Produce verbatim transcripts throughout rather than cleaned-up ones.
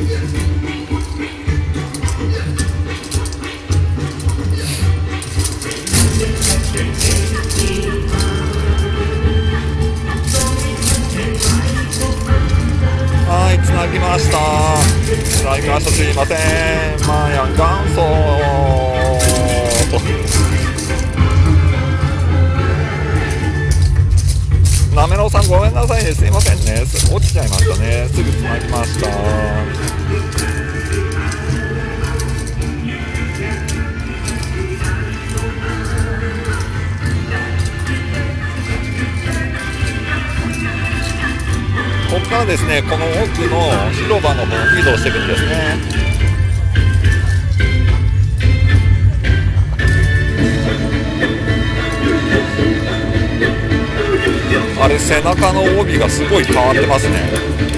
はい、つなぎました。つなぎました。すいません。マーヤン元祖と。なめろうさんごめんなさいね。すいませんね。落ちちゃいましたね。すぐつなぎました。ここからですね、この奥の広場の方に移動していくんですね。あれ、背中の帯がすごい変わってますね。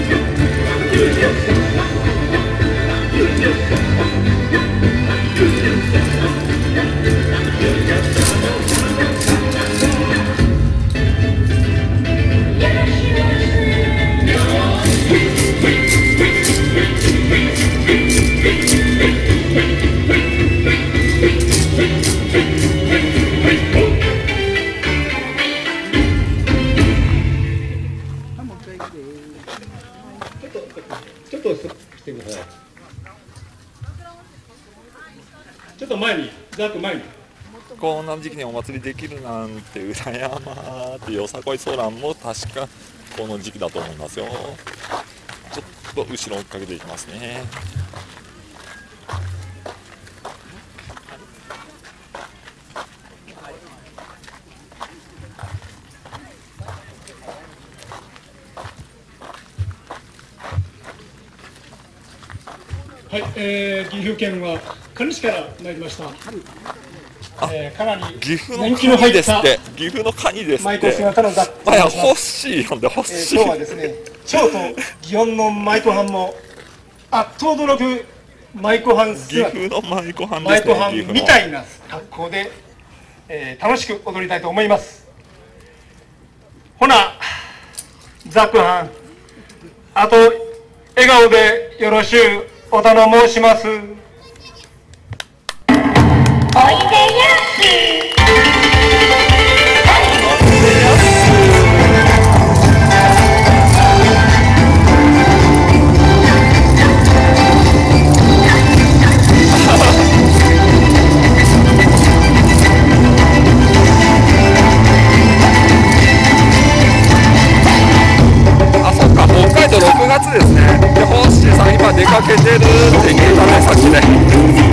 ちょっとしてください。ちょっと前に、ざっと前に。 こんな時期にお祭りできるなんて羨まってよさこいソーランも確かこの時期だと思いますよ。ちょっと後ろ追っかけていきますね。 はい、えー、岐阜県は可児市から参りました。えー、かなり岐阜の年季の入ったカニですって。岐阜のカニですって。 舞妓姿のだ。 まあ、欲しいよんで欲しい。 えー、今日はですね、京都祇園の舞妓班もあっと驚く舞妓班岐姿、 阜の舞妓班舞ですね。 妓班みたいな格好で、えー、楽しく踊りたいと思います。ほな、ザック班、あと笑顔でよろしゅうお頼申します。おいでやす。あ、そっか、北海道ろくがつですね。で、ホッシーさん今出かけてるって聞いたね、さっきね。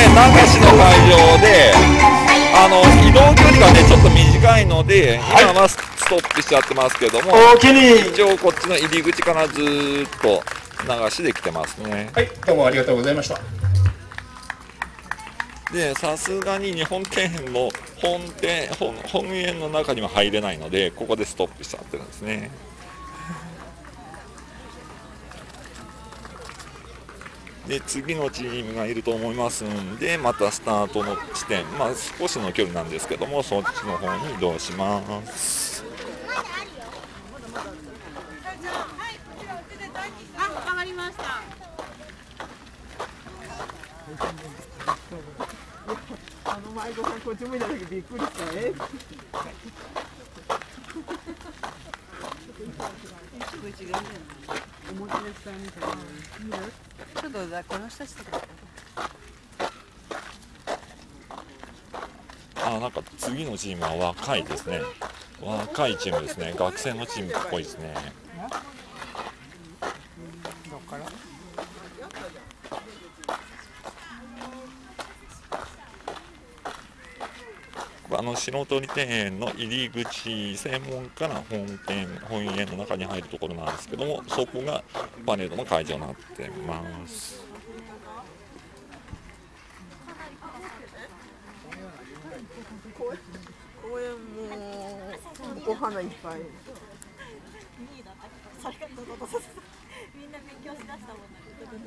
流しの会場であの移動距離がねちょっと短いので今はストップしちゃってますけども、 おおきに。 一応こっちの入り口からずーっと流しで来てますね。 はい、どうもありがとうございました。 でさすがに日本庭園の本店 本, 本園の中には入れないのでここでストップしちゃってるんですね。で次のチームがいると思いますんでまたスタートの地点、まあ、少しの距離なんですけどもそっちの方に移動します。 あ、わかりました。 あの舞妓さんこっち向いた時びっくりしたね。 ちょっとこの人たちとか。 あなんか次のチームは若いですね。若いチームですね。学生のチームっぽいですね。 どっから？ あの白鳥庭園の入り口正門から本店本園の中に入るところなんですけどもそこがパレードの会場になってます。 公園もお花いっぱい。 みんな勉強しだしたもんね。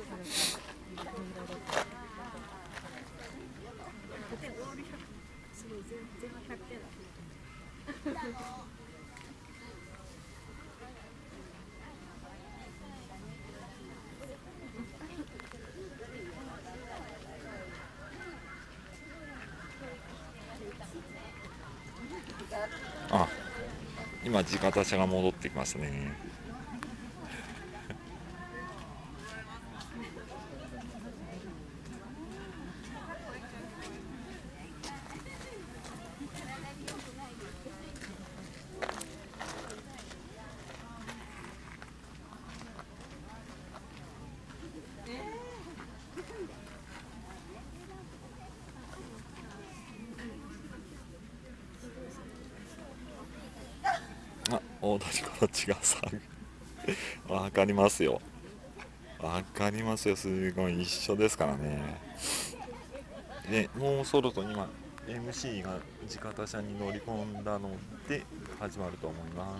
あ今地方車が戻ってきますね。あ、大谷こっちがさわかりますよ。わかりますよ。すごい一緒ですからね。で、もうそろそろ今 エムシー が地方車に乗り込んだので始まると思います。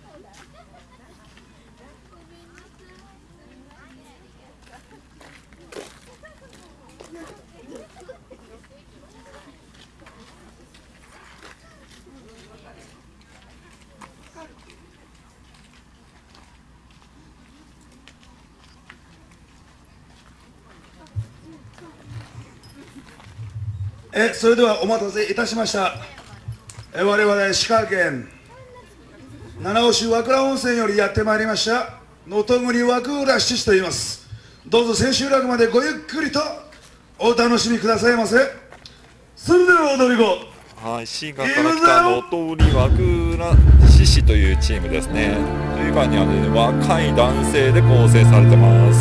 えそれではお待たせいたしました。え我々石川県七尾市和倉温泉よりやってまいりました能登国和倉七市と言います。どうぞ千秋楽までごゆっくりとお楽しみくださいませ。それでは踊り子、 はい、滋賀から来た能登売和倉獅子というチームですね。というかにはね若い男性で構成されてます。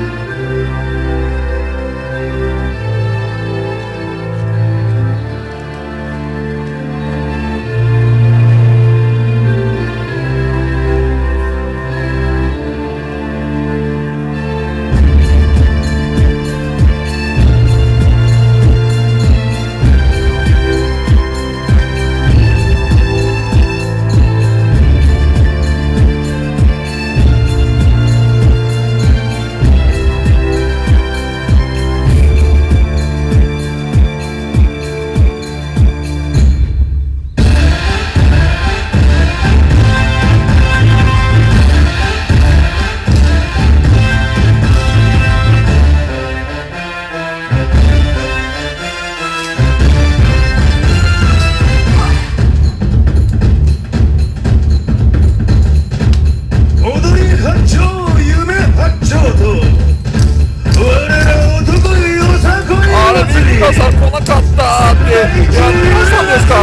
さん来なかったってやってましたんですか。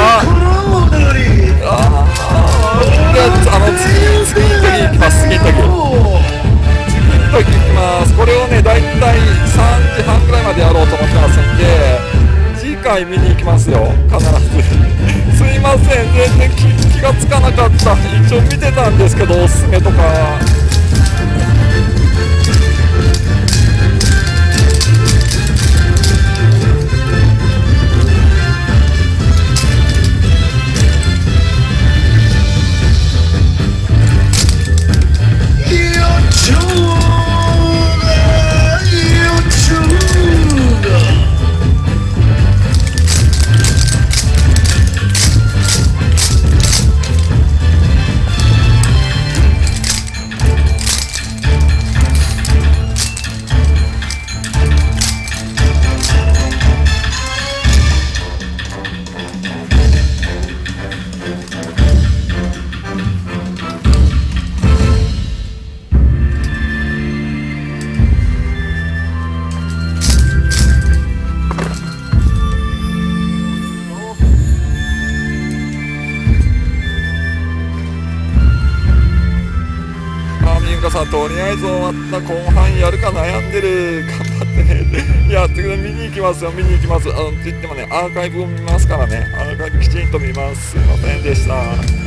ああの次次の時に行きます。次の時次の時行きます。これをねだいたいさんじはんぐらいまでやろうと思ってますんで、次回見に行きますよ、必ず。すいません、全然 気, 気がつかなかった。一応見てたんですけど、おすすめとか。とりあえず終わった後半やるか悩んでる、頑張ってね。いやってくれ、見に行きますよ、見に行きます。あのって言ってもね、アーカイブを見ますからね、アーカイブきちんと見ます。すいませんでした。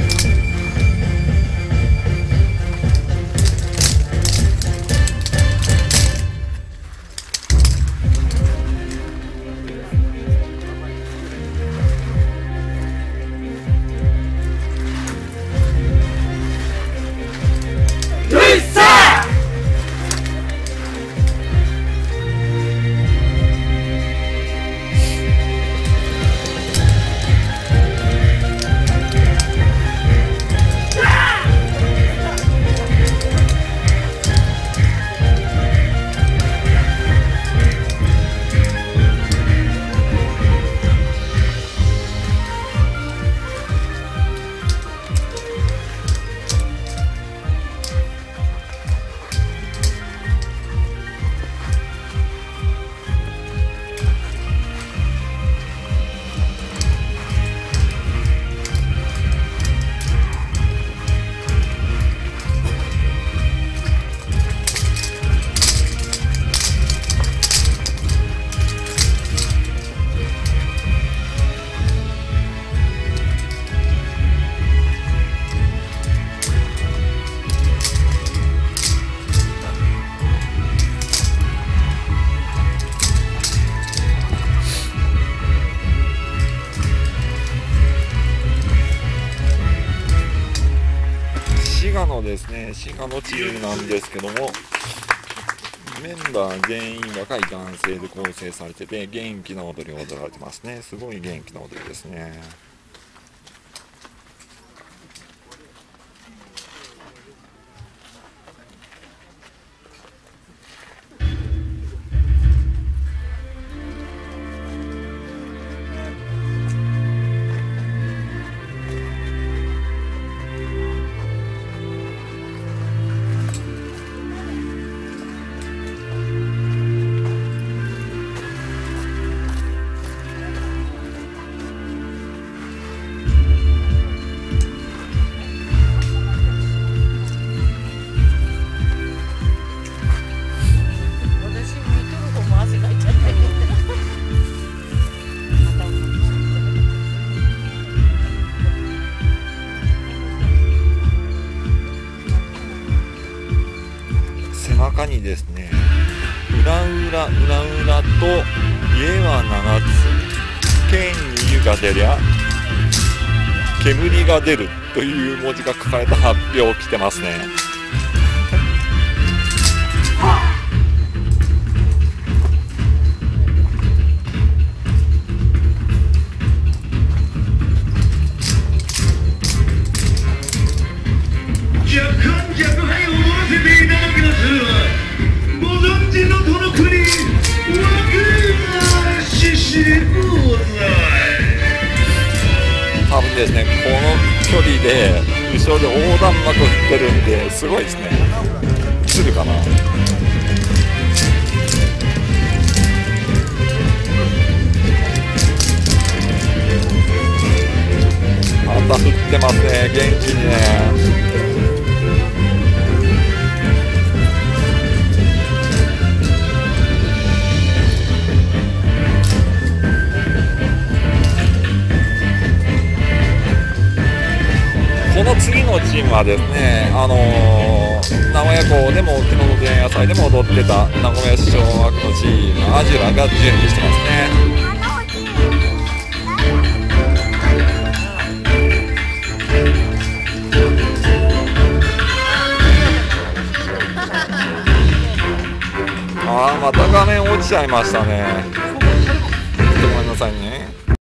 ですね、滋賀のチームなんですけども、メンバー全員若い男性で構成されてて、元気な踊りを踊られてますね。すごい元気な踊りですね。中にですね、裏裏裏裏と家はななつ、剣に湯が出りゃ煙が出るという文字が書かれた発表を来てますね。多分ですね、この距離で後ろで横断幕振ってるんで、すごいですね。映るかな。また振ってますね、元気にね。 今ですね、あのー、名古屋港でも昨日の前夜祭でも踊ってた名古屋市小学のチームアジュラが準備してますね。あーまた画面落ちちゃいましたね。ちょっとごめんなさいね。